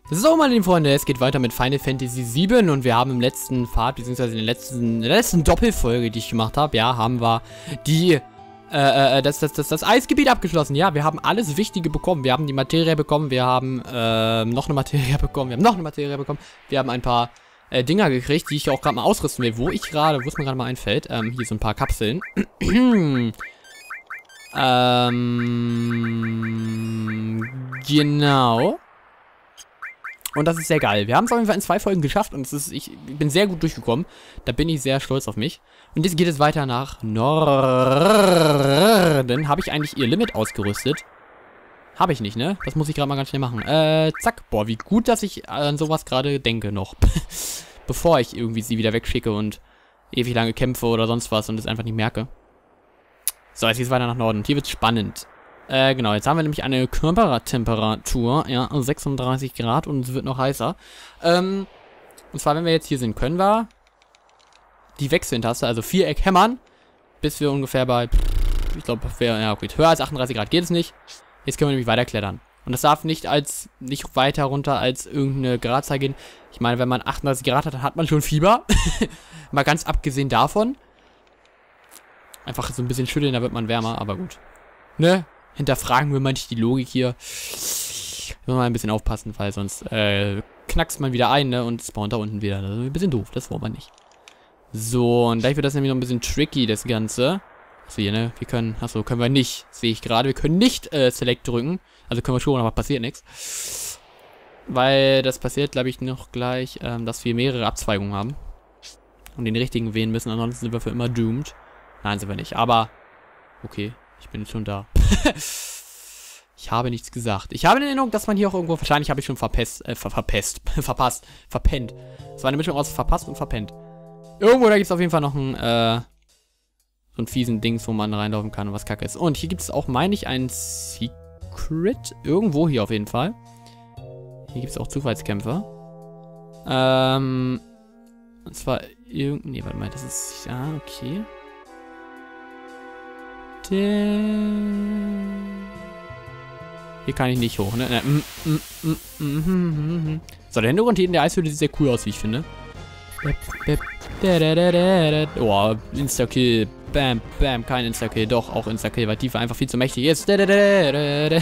So, meine lieben Freunde, es geht weiter mit Final Fantasy VII und wir haben im letzten Part, beziehungsweise in der letzten Doppelfolge, die ich gemacht habe, ja, haben wir die, das Eisgebiet abgeschlossen. Ja, wir haben alles Wichtige bekommen. Wir haben die Materie bekommen, wir haben, noch eine Materie bekommen, wir haben noch eine Materie bekommen. Wir haben ein paar, Dinger gekriegt, die ich auch gerade mal ausrüsten will. Wo es mir gerade mal einfällt, hier so ein paar Kapseln. Genau. Und das ist sehr geil. Wir haben es auf jeden Fall in 2 Folgen geschafft und ich bin sehr gut durchgekommen. Da bin ich sehr stolz auf mich. Und jetzt geht es weiter nach Norden. Habe ich eigentlich ihr Limit ausgerüstet? Habe ich nicht, ne? Das muss ich gerade mal ganz schnell machen. Zack. Boah, wie gut, dass ich an sowas gerade denke noch. Bevor ich irgendwie sie wieder wegschicke und ewig lange kämpfe oder sonst was und es einfach nicht merke. So, jetzt geht es weiter nach Norden. Hier wird es spannend. Genau, jetzt haben wir nämlich eine Körpertemperatur, ja, 36 Grad und es wird noch heißer. Und zwar, wenn wir jetzt hier sind, können wir die Wechseltaste, also Viereck hämmern, bis wir ungefähr bei, ich glaube, ja, okay, höher als 38 Grad geht es nicht. Jetzt können wir nämlich weiter klettern. Und das darf nicht weiter runter als irgendeine Gradzahl gehen. Ich meine, wenn man 38 Grad hat, dann hat man schon Fieber. Mal ganz abgesehen davon. Einfach so ein bisschen schütteln, da wird man wärmer, aber gut. Ne? Hinterfragen wir manchmal die Logik hier. Muss man ein bisschen aufpassen, weil sonst knackst man wieder ein, ne? Und spawnt da unten wieder. Das ist ein bisschen doof, das wollen wir nicht. So, und gleich wird das nämlich noch ein bisschen tricky, das Ganze. Achso, hier, ne? Wir können, achso, können wir nicht, sehe ich gerade. Wir können nicht Select drücken. Also können wir schon, aber passiert nichts. Weil das passiert, glaube ich, noch gleich, dass wir mehrere Abzweigungen haben. Und den richtigen wählen müssen, ansonsten sind wir für immer doomed. Nein, sind wir nicht, aber okay. Ich bin schon da. Ich habe nichts gesagt. Ich habe in Erinnerung, dass man hier auch irgendwo... Wahrscheinlich habe ich schon verpennt. Es war eine Mischung aus verpasst und verpennt. Irgendwo, da gibt es auf jeden Fall noch einen, so einen fiesen Dings, wo man reinlaufen kann und was kacke ist. Und hier gibt es auch, meine ich, ein Secret. Irgendwo hier auf jeden Fall. Hier gibt es auch Zufallskämpfe. Und zwar irgendwie... Nee, warte mal, das ist... Ja, okay. Hier kann ich nicht hoch, ne? So, der Hintergrund hier in der Eishöhle sieht sehr cool aus, wie ich finde. Oh, Insta-Kill. Bam, bam, kein Insta-Kill. Doch, auch Insta-Kill, weil Tifa einfach viel zu mächtig ist. Ich habe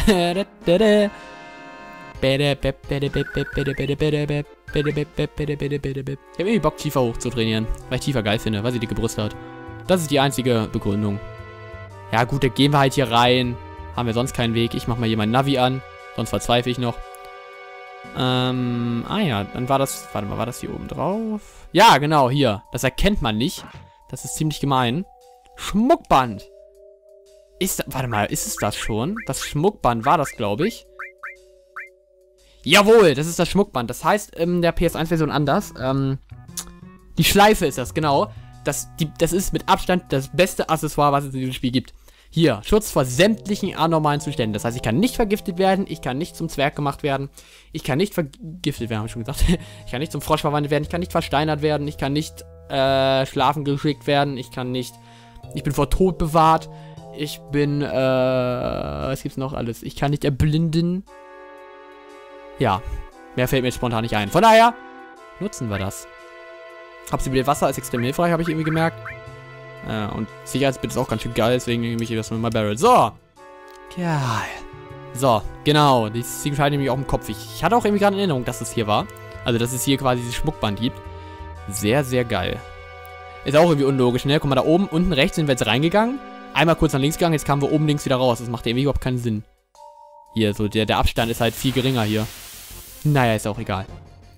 irgendwie Bock, Tifa hochzutrainieren. Weil ich Tifa geil finde, weil sie dicke Brüste hat. Das ist die einzige Begründung. Ja gut, da gehen wir halt hier rein. Haben wir sonst keinen Weg. Ich mach mal hier mein Navi an. Sonst verzweifle ich noch. Ah ja, dann war das... Warte mal, war das hier oben drauf? Ja, genau, hier. Das erkennt man nicht. Das ist ziemlich gemein. Schmuckband. Warte mal, ist es das schon? Das Schmuckband war das, glaube ich. Jawohl, das ist das Schmuckband. Das heißt in der PS1-Version anders. Die Schleife ist das, genau. Das ist mit Abstand das beste Accessoire, was es in diesem Spiel gibt. Hier, Schutz vor sämtlichen anormalen Zuständen. Das heißt, ich kann nicht vergiftet werden, ich kann nicht zum Zwerg gemacht werden, ich kann nicht vergiftet werden, habe ich schon gesagt. Ich kann nicht zum Frosch verwandelt werden, ich kann nicht versteinert werden, ich kann nicht schlafen geschickt werden, ich bin vor Tod bewahrt, ich bin, was gibt's noch alles? Ich kann nicht erblinden. Ja, mehr fällt mir jetzt spontan nicht ein. Von daher, nutzen wir das. Absorbiert Wasser ist extrem hilfreich, habe ich irgendwie gemerkt. Und Sicherheitsbit ist auch ganz schön geil, deswegen nehme ich das mit meinem Barrel. So. Geil. So, genau. Das scheint nämlich auch im Kopf. Ich hatte auch irgendwie gerade in Erinnerung, dass es hier war. Also, dass es hier quasi dieses Schmuckband gibt. Sehr, sehr geil. Ist auch irgendwie unlogisch, ne? Guck mal, da oben, unten rechts sind wir jetzt reingegangen. Einmal kurz nach links gegangen, jetzt kamen wir oben links wieder raus. Das macht irgendwie überhaupt keinen Sinn. Hier, so, der Abstand ist halt viel geringer hier. Naja, ist auch egal.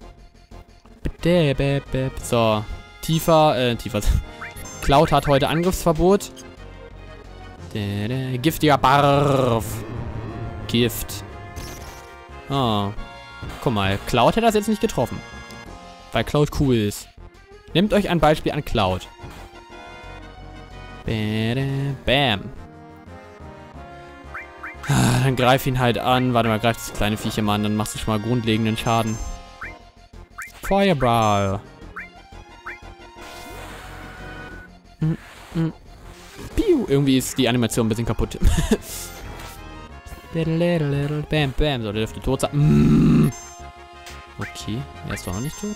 So. Tifa. Cloud hat heute Angriffsverbot. Giftiger Barf. Gift. Oh. Guck mal, Cloud hätte das jetzt nicht getroffen. Weil Cloud cool ist. Nehmt euch ein Beispiel an Cloud. Bam. Dann greif ihn halt an. Warte mal, greif das kleine Viech mal an. Dann machst du schon mal grundlegenden Schaden. Feuerball. Piu. Irgendwie ist die Animation ein bisschen kaputt. Bam, bam. So, der dürfte tot sein. Okay, er ist doch noch nicht tot.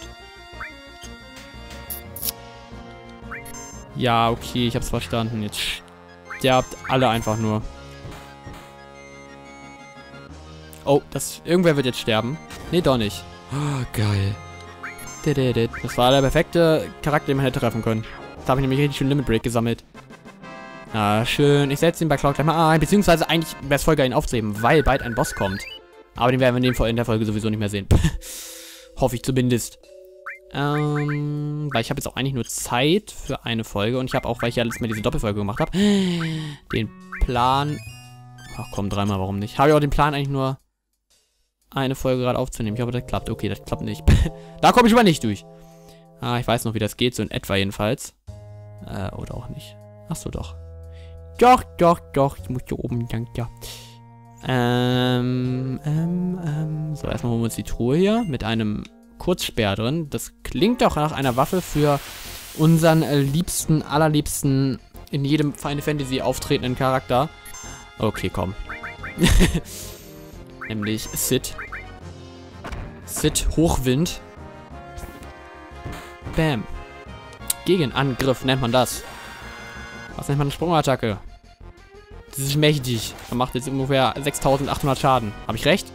Ja, okay, ich hab's verstanden. Jetzt sterbt alle einfach nur. Oh, irgendwer wird jetzt sterben. Nee, doch nicht. Oh, geil. Das war der perfekte Charakter, den man hätte treffen können. Da habe ich nämlich richtig schön Limit Break gesammelt. Ah, schön. Ich setze ihn bei Cloud gleich mal ein. Beziehungsweise eigentlich wäre es voll geil, ihn aufzuheben, weil bald ein Boss kommt. Aber den werden wir in der Folge sowieso nicht mehr sehen. Hoffe ich zumindest. Weil ich habe jetzt auch eigentlich nur Zeit für eine Folge. Und ich habe auch, weil ich ja letztes Mal diese Doppelfolge gemacht habe, den Plan... Ach komm, dreimal, warum nicht? Habe ich auch den Plan eigentlich nur eine Folge gerade aufzunehmen. Ich hoffe, das klappt. Okay, das klappt nicht. Da komme ich aber nicht durch. Ah, ich weiß noch, wie das geht. So in etwa jedenfalls. Oder auch nicht. Achso, doch. Doch. Ich muss hier oben lang, ja. So, erstmal holen wir uns die Truhe hier mit einem Kurzsperr drin. Das klingt doch nach einer Waffe für unseren liebsten, allerliebsten, in jedem Final Fantasy auftretenden Charakter. Okay, komm. Nämlich Sid. Sid Hochwind. Bam. Gegenangriff nennt man das. Was nennt man eine Sprungattacke? Das ist mächtig. Er macht jetzt ungefähr 6800 Schaden. Habe ich recht?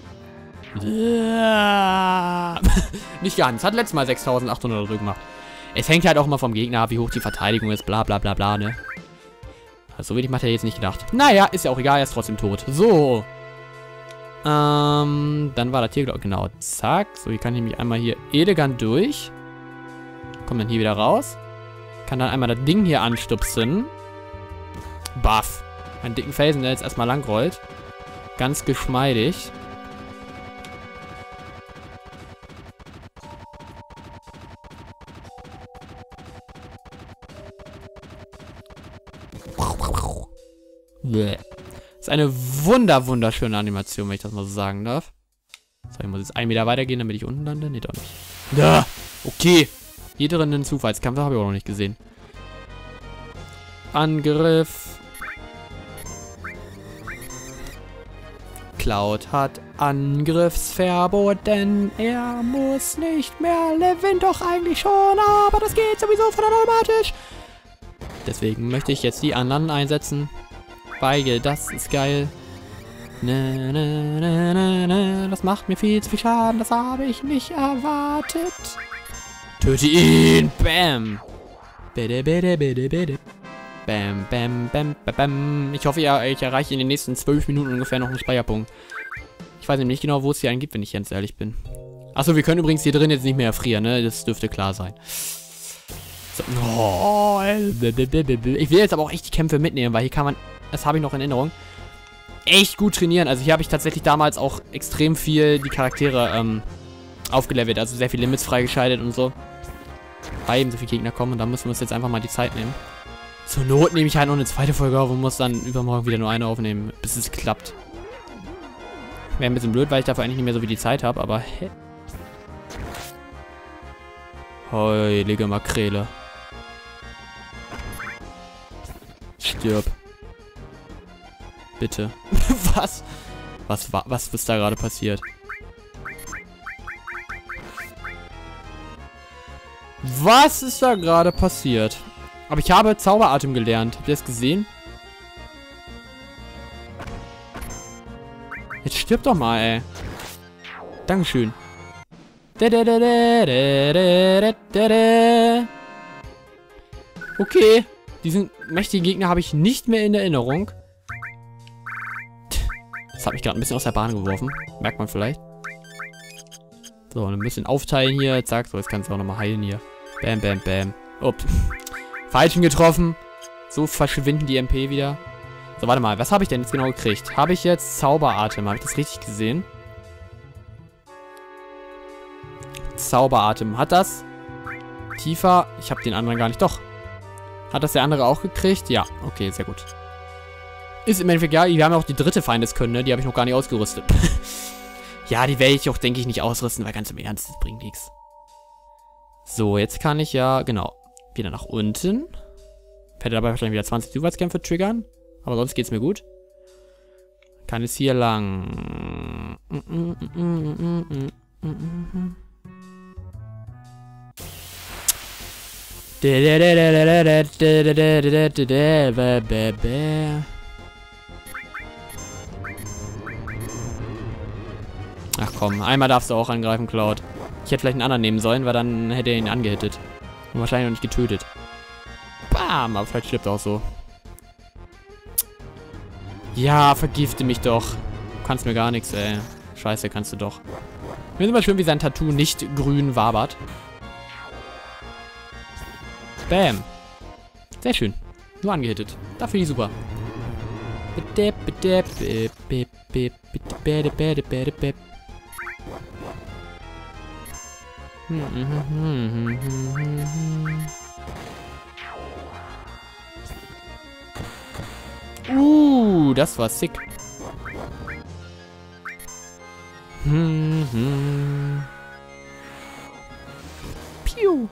Nicht ganz. Hat letztes Mal 6800 oder so gemacht. Es hängt halt auch immer vom Gegner ab, wie hoch die Verteidigung ist. Bla bla bla bla, ne? Also, so wenig macht er jetzt nicht gedacht. Naja, ist ja auch egal. Er ist trotzdem tot. So. Dann war das hier, genau. Zack. So, hier kann ich mich einmal hier elegant durch. Komm dann hier wieder raus. Kann dann einmal das Ding hier anstupsen. Baff. Einen dicken Felsen, der jetzt erstmal lang rollt. Ganz geschmeidig. Das ist eine wunderschöne Animation, wenn ich das mal so sagen darf. So, ich muss jetzt 1 Meter weitergehen, damit ich unten lande. Nee, doch nicht. Ja, okay. Hier drin einen Zufallskampf habe ich auch noch nicht gesehen. Angriff. Cloud hat Angriffsverbot, denn er muss nicht mehr leben. Doch eigentlich schon, aber das geht sowieso von automatisch. Deswegen möchte ich jetzt die anderen einsetzen. Weil das ist geil. Das macht mir viel zu viel Schaden. Das habe ich nicht erwartet. Töte ihn. Bam. Bam, bam, bam, bam, bam. Ich hoffe, ich erreiche in den nächsten 12 Minuten ungefähr noch einen Speicherpunkt. Ich weiß nämlich nicht genau, wo es hier einen gibt, wenn ich ganz ehrlich bin. Achso, wir können übrigens hier drin jetzt nicht mehr erfrieren, ne? Das dürfte klar sein. So. Oh, ich will jetzt aber auch echt die Kämpfe mitnehmen, weil hier kann man, das habe ich noch in Erinnerung, echt gut trainieren. Also hier habe ich tatsächlich damals auch extrem viel die Charaktere aufgelevelt. Also sehr viele Limits freigeschaltet und so. Weil eben so viele Gegner kommen und da müssen wir uns jetzt einfach mal die Zeit nehmen. Zur Not nehme ich halt noch eine zweite Folge auf und muss dann übermorgen wieder nur eine aufnehmen, bis es klappt. Wäre ein bisschen blöd, weil ich dafür eigentlich nicht mehr so viel die Zeit habe, aber hä? Heilige Makrele. Stirb. Bitte. Was? Was ist da gerade passiert? Was ist da gerade passiert? Aber ich habe Zauberatem gelernt. Habt ihr das gesehen? Jetzt stirb doch mal, ey. Dankeschön. Okay. Diesen mächtigen Gegner habe ich nicht mehr in Erinnerung. Das hat mich gerade ein bisschen aus der Bahn geworfen. Merkt man vielleicht. So, ein bisschen aufteilen hier. Zack, so, jetzt kannst du auch nochmal heilen hier. Bam, bam, bam. Ups. Falschen getroffen. So verschwinden die MP wieder. So, warte mal. Was habe ich denn jetzt genau gekriegt? Habe ich jetzt Zauberatem? Habe ich das richtig gesehen? Zauberatem. Hat das? Tiefer. Ich habe den anderen gar nicht. Doch. Hat das der andere auch gekriegt? Ja. Okay, sehr gut. Ist im Endeffekt, ja, wir haben ja auch die dritte Feindeskönne. Die habe ich noch gar nicht ausgerüstet. Ja, die werde ich auch, denke ich, nicht ausrüsten, weil ganz im Ernst, das bringt nichts. So, jetzt kann ich ja, genau, wieder nach unten. Werde dabei wahrscheinlich wieder 20 Zufallskämpfe triggern. Aber sonst geht es mir gut. Kann es hier lang. Ach komm, einmal darfst du auch angreifen, Cloud. Ich hätte vielleicht einen anderen nehmen sollen, weil dann hätte er ihn angehittet. Und wahrscheinlich noch nicht getötet. Bam, aber vielleicht stirbt er auch so. Ja, vergifte mich doch. Du kannst mir gar nichts, ey. Scheiße, kannst du doch. Ich finde immer schön, wie sein Tattoo nicht grün wabert. Bam. Sehr schön. Nur angehittet. Dafür finde ich super. Das war sick. Piu.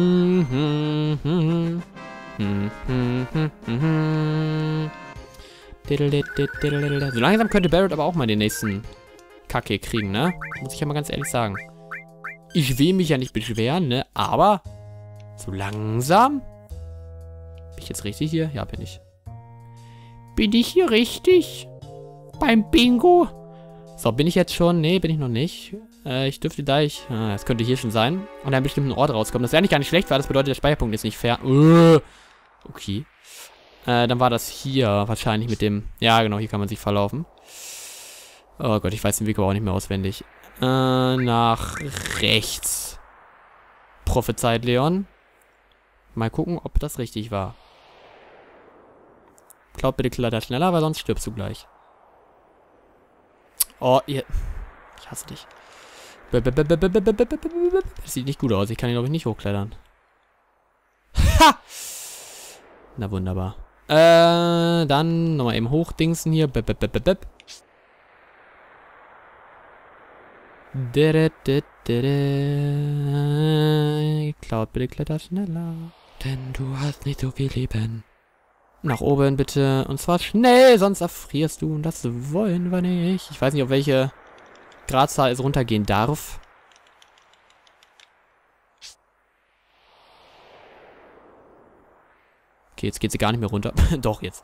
So langsam könnte Barret aber auch mal den nächsten Kacke kriegen, ne? Muss ich ja mal ganz ehrlich sagen. Ich will mich ja nicht beschweren, ne? Aber so langsam. Bin ich jetzt richtig hier? Ja, bin ich. Bin ich hier richtig? Beim Bingo? So, bin ich jetzt schon? Nee, bin ich noch nicht. Ich dürfte gleich... das könnte hier schon sein. Und an einem bestimmten Ort rauskommen. Das wäre eigentlich gar nicht schlecht, weil das bedeutet, der Speicherpunkt ist nicht fair. Okay. Dann war das hier wahrscheinlich mit dem... Ja, genau, hier kann man sich verlaufen. Oh Gott, ich weiß den Weg aber auch nicht mehr auswendig. Nach rechts. Prophezeit Leon. Mal gucken, ob das richtig war. Glaub bitte kletter schneller, weil sonst stirbst du gleich. Oh, ihr... Ich hasse dich. Das sieht nicht gut aus. Ich kann ihn, glaube ich, nicht hochklettern. Ha! Na wunderbar. Dann nochmal eben hochdingsen hier. Cloud, bitte kletter schneller. Denn du hast nicht so viel Leben. Nach oben bitte. Und zwar schnell, sonst erfrierst du. Und das wollen wir nicht. Ich weiß nicht, auf welche Gradzahl es runtergehen darf. Okay, jetzt geht sie gar nicht mehr runter. Doch, jetzt.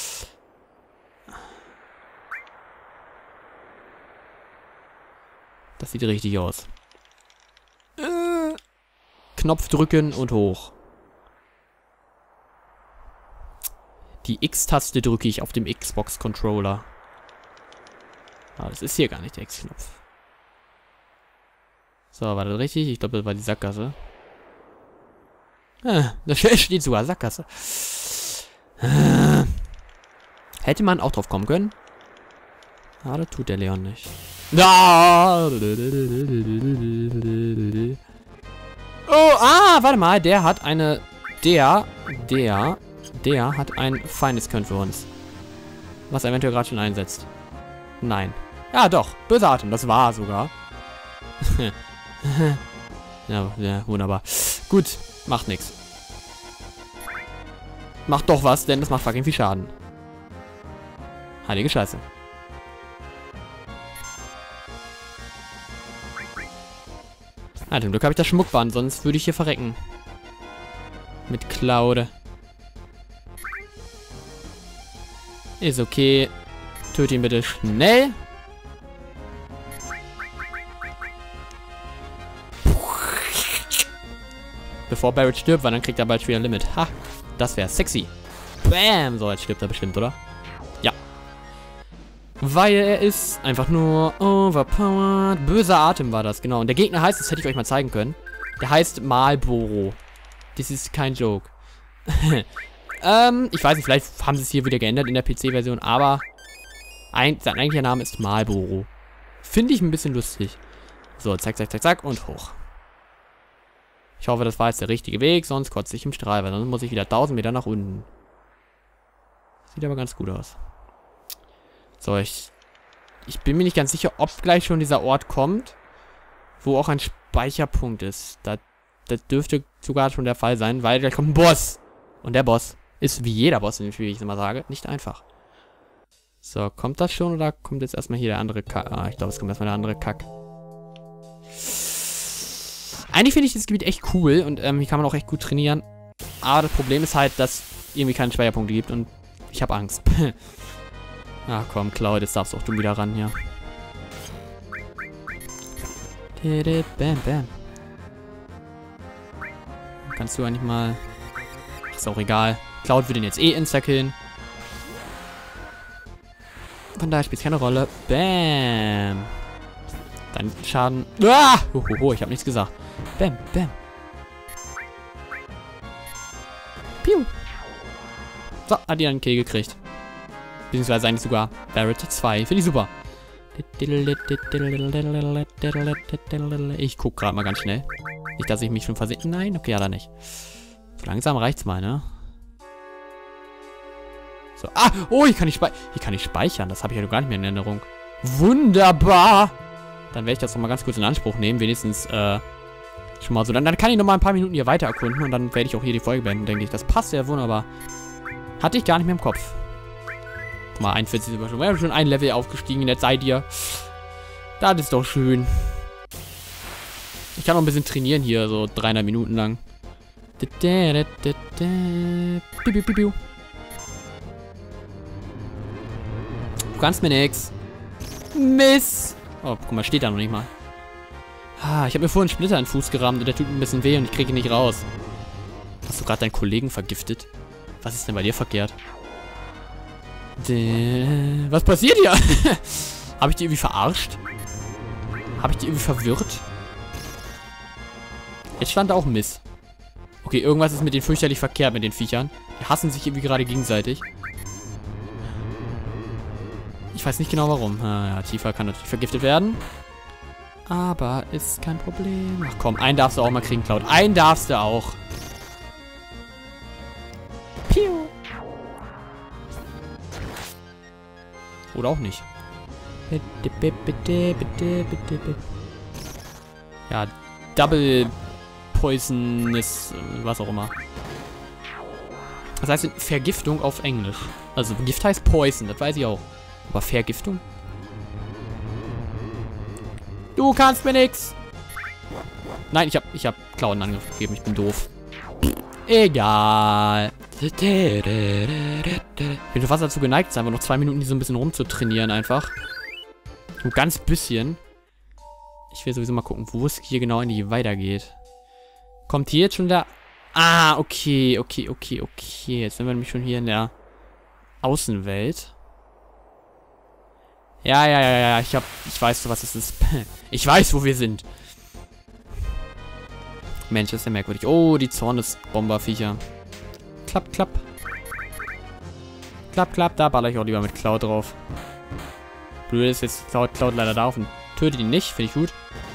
Das sieht richtig aus. Knopf drücken und hoch. Die X-Taste drücke ich auf dem Xbox-Controller. Ah, das ist hier gar nicht der X-Knopf. So, war das richtig? Ich glaube, das war die Sackgasse. Da steht sogar Sackgasse. Hätte man auch drauf kommen können. Ah, das tut der Leon nicht. Oh, warte mal. Der hat eine... Der hat ein Feindeskön für uns. Was er eventuell gerade schon einsetzt. Nein. Ja, doch. Böser Atem. Das war sogar. Ja, wunderbar. Gut. Macht nichts. Macht doch was, denn das macht fucking viel Schaden. Heilige Scheiße. Ah, zum Glück habe ich das Schmuckband, sonst würde ich hier verrecken. Mit Cloud. Ist okay. Töte ihn bitte schnell. Bevor Barret stirbt, weil dann kriegt er bald wieder ein Limit. Ha, das wäre sexy. Bam, so, jetzt stirbt er bestimmt, oder? Ja. Weil er ist einfach nur overpowered. Böser Atem war das, genau. Und der Gegner heißt, das hätte ich euch mal zeigen können. Der heißt Marlboro. Das ist kein Joke. Ich weiß nicht, vielleicht haben sie es hier wieder geändert in der PC-Version, aber sein eigentlicher Name ist Marlboro. Finde ich ein bisschen lustig. So, zack, zack, zack, zack und hoch. Ich hoffe, das war jetzt der richtige Weg, sonst kotze ich im Strahl, weil sonst muss ich wieder 1000 Meter nach unten. Sieht aber ganz gut aus. So, ich bin mir nicht ganz sicher, ob gleich schon dieser Ort kommt, wo auch ein Speicherpunkt ist. Das dürfte sogar schon der Fall sein, weil gleich kommt ein Boss. Und der Boss ist wie jeder Boss in dem Spiel, wie ich es immer sage, nicht einfach. So, kommt das schon oder kommt jetzt erstmal hier der andere Kack? Ah, ich glaube, es kommt erstmal der andere Kack. Eigentlich finde ich das Gebiet echt cool und hier kann man auch echt gut trainieren. Aber das Problem ist halt, dass irgendwie keine Speicherpunkte gibt und ich habe Angst. Ach komm, Cloud, jetzt darfst auch du wieder ran hier. Bam, bam. Kannst du eigentlich mal... Ist auch egal. Cloud wird den jetzt eh insta-killen. Von daher spielt es keine Rolle. Bam. Dann Schaden. Ah! Hohoho, ich habe nichts gesagt. Bam, bam. Piu. So, hat die einen Kill gekriegt. Beziehungsweise eigentlich sogar Barret 2. Finde ich super. Ich guck gerade mal ganz schnell. Nicht, dass ich mich schon versehe. Nein, okay, ja, da nicht. So langsam reicht's mal, ne? So. Ah! Oh, hier kann ich speichern. Das habe ich ja gar nicht mehr in Erinnerung. Wunderbar! Dann werde ich das nochmal ganz kurz in Anspruch nehmen. Wenigstens, schon mal so. Dann kann ich nochmal ein paar Minuten hier weiter erkunden. Und dann werde ich auch hier die Folge beenden, denke ich. Das passt ja wunderbar. Hatte ich gar nicht mehr im Kopf. Guck mal, 41 sind wir schon. Wir haben schon ein Level aufgestiegen. Jetzt seid ihr. Das ist doch schön. Ich kann noch ein bisschen trainieren hier. So 300 Minuten lang. Du kannst mir nix. Miss. Oh, guck mal, steht da noch nicht mal. Ah, ich habe mir vorhin einen Splitter in den Fuß gerammt und der tut mir ein bisschen weh und ich kriege ihn nicht raus. Hast du gerade deinen Kollegen vergiftet? Was ist denn bei dir verkehrt? Was passiert hier? Habe ich die irgendwie verarscht? Habe ich die irgendwie verwirrt? Jetzt stand da auch Miss. Okay, irgendwas ist mit denen fürchterlich verkehrt, mit den Viechern. Die hassen sich irgendwie gerade gegenseitig. Ich weiß nicht genau warum. Ja, Tifa kann natürlich vergiftet werden. Aber ist kein Problem. Ach komm, einen darfst du auch mal kriegen, Cloud. Einen darfst du auch. Piu. Oder auch nicht. Bitte, bitte, bitte, bitte. Ja, Double Poison ist was auch immer. Das heißt Vergiftung auf Englisch. Also Gift heißt Poison, das weiß ich auch. Aber Vergiftung? Du kannst mir nix. Nein, ich hab Cloud einen Angriff gegeben. Ich bin doof. Egal. Ich bin fast dazu geneigt, einfach noch 2 Minuten hier so ein bisschen rumzutrainieren einfach. So ein ganz bisschen. Ich will sowieso mal gucken, wo es hier genau weitergeht. Kommt hier jetzt schon der... Ah, okay. Jetzt sind wir nämlich schon hier in der Außenwelt. Ja. Ich weiß, was es ist. Ich weiß, wo wir sind. Mensch, das ist ja merkwürdig. Oh, die Zornesbomberviecher. Klapp. Klapp, da baller ich auch lieber mit Cloud drauf. Blöd ist jetzt Cloud leider da auf und tötet ihn nicht. Finde ich gut.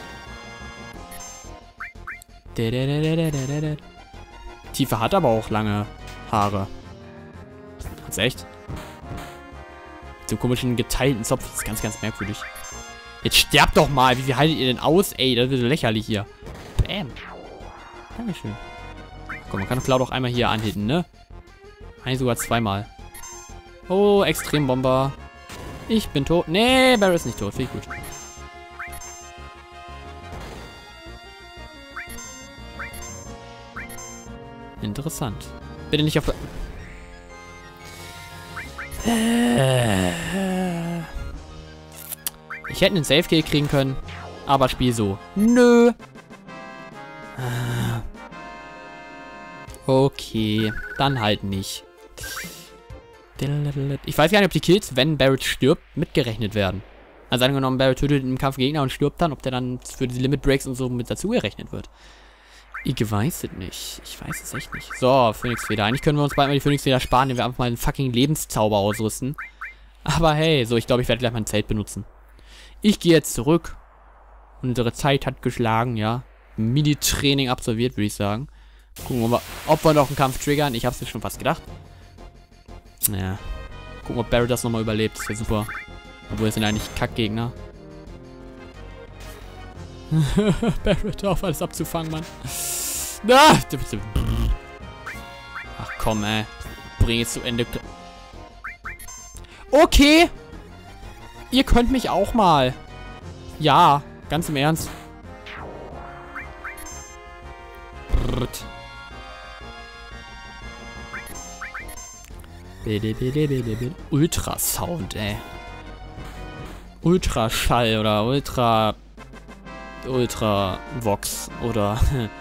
Tifa hat aber auch lange Haare. Hat's echt? So komischen geteilten Zopf. Das ist ganz merkwürdig. Jetzt sterbt doch mal. Wie viel haltet ihr denn aus? Ey, das wird lächerlich hier. Bam. Dankeschön. Komm, man kann Cloud auch einmal hier anhitten, ne? Eigentlich sogar zweimal. Oh, Extrembomber. Ich bin tot. Nee, Barret ist nicht tot. Finde ich gut. Interessant. Bitte nicht auf... Ich hätte einen Safe-Kill kriegen können, aber Spiel so. Nö. Okay, dann halt nicht. Ich weiß gar nicht, ob die Kills, wenn Barret stirbt, mitgerechnet werden. Also angenommen, Barret tötet im Kampf Gegner und stirbt dann, ob der dann für die Limit Breaks und so mit dazu gerechnet wird. Ich weiß es nicht. Ich weiß es echt nicht. So, Phönixfeder. Eigentlich können wir uns bald mal die Phönixfeder sparen, indem wir einfach mal einen fucking Lebenszauber ausrüsten. Aber hey, so, ich glaube, ich werde gleich mein Zelt benutzen. Ich gehe jetzt zurück. Unsere Zeit hat geschlagen, ja. Mini-Training absolviert, würde ich sagen. Gucken wir mal, ob wir noch einen Kampf triggern. Ich habe es mir schon fast gedacht. Naja. Gucken, ob Barret das nochmal überlebt. Das wäre super. Obwohl, es sind eigentlich Kackgegner. Barret, auf alles abzufangen, Mann. Ah! Ach komm, ey. Bring es zu Ende. Okay. Ihr könnt mich auch mal. Ja, ganz im Ernst. Ultrasound, ey. Ultraschall oder Ultravox oder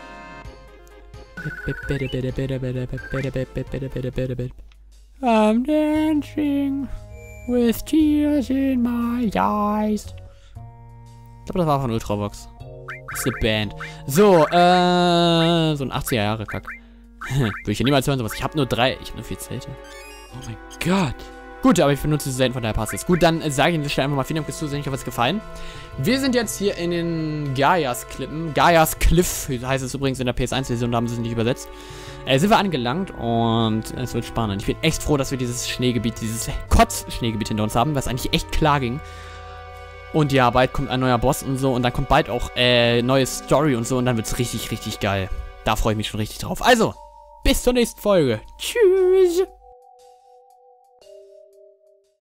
I'm dancing with tears in my eyes. Ich glaube, das war von Ultravox. Das ist eine Band. So, so ein 80er-Jahre-Kack. Würde ich ja niemals hören, sowas. Ich habe nur 4 Zelte. Oh mein Gott. Gut, aber ich benutze sie selten, von daher passt es. Gut, dann sage ich an dieser Stelle einfach mal vielen Dank fürs Zusehen. Ich hoffe, es hat gefallen. Wir sind jetzt hier in den Gaias-Klippen. Gaias Cliff heißt es übrigens in der PS1-Version, da haben sie es nicht übersetzt. Sind wir angelangt und es wird spannend. Ich bin echt froh, dass wir dieses Schneegebiet, dieses Kotz-Schneegebiet hinter uns haben, was eigentlich echt klar ging. Und ja, bald kommt ein neuer Boss und so und dann kommt bald auch neue Story und so und dann wird es richtig, richtig geil. Da freue ich mich schon richtig drauf. Also, bis zur nächsten Folge. Tschüss.